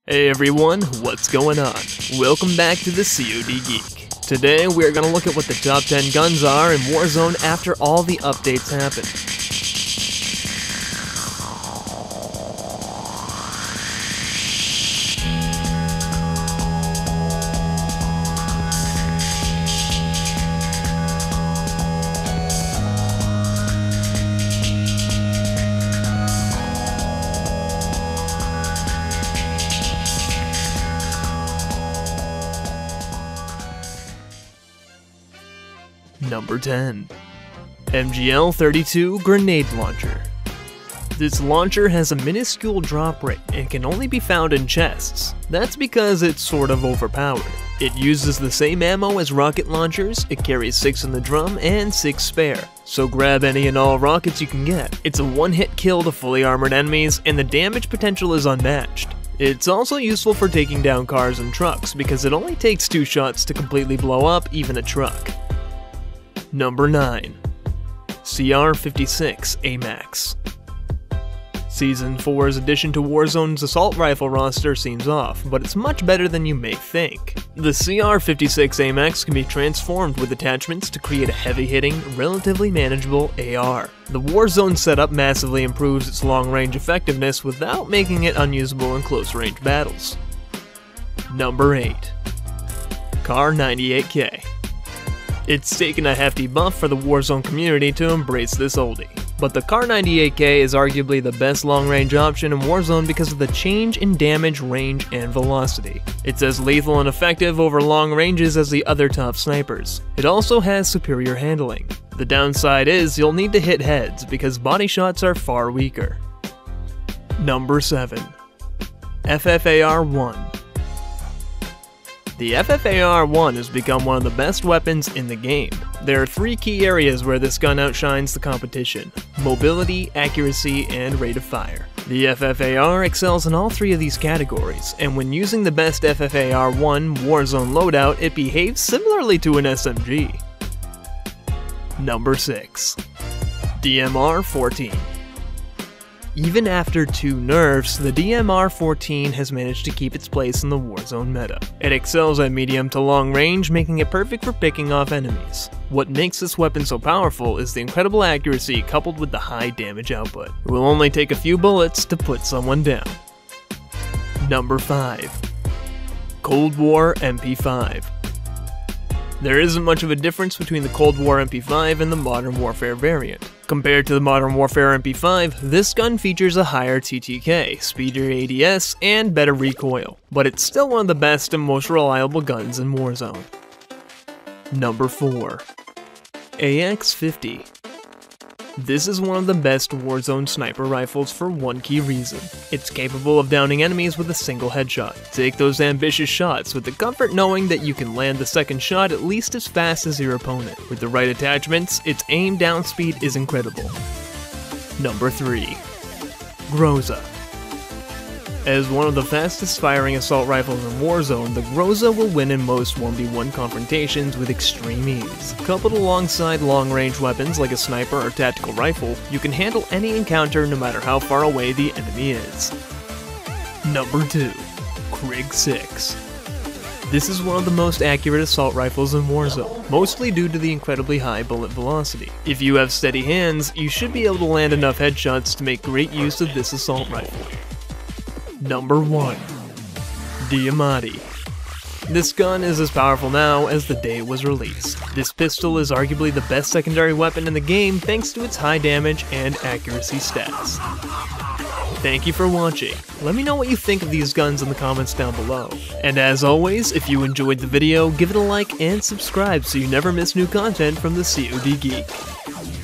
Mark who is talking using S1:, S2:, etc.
S1: Hey everyone, what's going on? Welcome back to the COD Geek. Today we're gonna look at what the top 10 guns are in Warzone after all the updates happen. Number 10. MGL-32 Grenade Launcher. This launcher has a minuscule drop rate and can only be found in chests. That's because it's sort of overpowered. It uses the same ammo as rocket launchers, it carries 6 in the drum and 6 spare, so grab any and all rockets you can get. It's a one-hit kill to fully armored enemies, and the damage potential is unmatched. It's also useful for taking down cars and trucks because it only takes 2 shots to completely blow up even a truck. Number 9. CR56 AMAX. Season 4's addition to Warzone's assault rifle roster seems off, but it's much better than you may think. The CR56 AMAX can be transformed with attachments to create a heavy-hitting, relatively manageable AR. The Warzone setup massively improves its long-range effectiveness without making it unusable in close-range battles. Number 8. Kar98K. It's taken a hefty buff for the Warzone community to embrace this oldie, but the Kar98K is arguably the best long-range option in Warzone because of the change in damage, range, and velocity. It's as lethal and effective over long ranges as the other top snipers. It also has superior handling. The downside is you'll need to hit heads because body shots are far weaker. Number 7. FFAR-1. The FFAR-1 has become one of the best weapons in the game. There are 3 key areas where this gun outshines the competition: mobility, accuracy, and rate of fire. The FFAR excels in all 3 of these categories, and when using the best FFAR-1 Warzone loadout, it behaves similarly to an SMG. Number 6. DMR-14. Even after 2 nerfs, the DMR-14 has managed to keep its place in the Warzone meta. It excels at medium to long range, making it perfect for picking off enemies. What makes this weapon so powerful is the incredible accuracy coupled with the high damage output. It will only take a few bullets to put someone down. Number 5. Cold War MP5. There isn't much of a difference between the Cold War MP5 and the Modern Warfare variant. Compared to the Modern Warfare MP5, this gun features a higher TTK, speedier ADS, and better recoil, but it's still one of the best and most reliable guns in Warzone. Number 4. AX-50. This is one of the best Warzone sniper rifles for one key reason. It's capable of downing enemies with a single headshot. Take those ambitious shots with the comfort knowing that you can land the second shot at least as fast as your opponent. With the right attachments, its aim down speed is incredible. Number 3. Groza. As one of the fastest firing assault rifles in Warzone, the Groza will win in most 1v1 confrontations with extreme ease. Coupled alongside long-range weapons like a sniper or tactical rifle, you can handle any encounter no matter how far away the enemy is. Number 2. Krig 6. This is one of the most accurate assault rifles in Warzone, mostly due to the incredibly high bullet velocity. If you have steady hands, you should be able to land enough headshots to make great use of this assault rifle. Number 1. Diamatti. This gun is as powerful now as the day it was released. This pistol is arguably the best secondary weapon in the game thanks to its high damage and accuracy stats. Thank you for watching. Let me know what you think of these guns in the comments down below. And as always, if you enjoyed the video, give it a like and subscribe so you never miss new content from the COD Geek.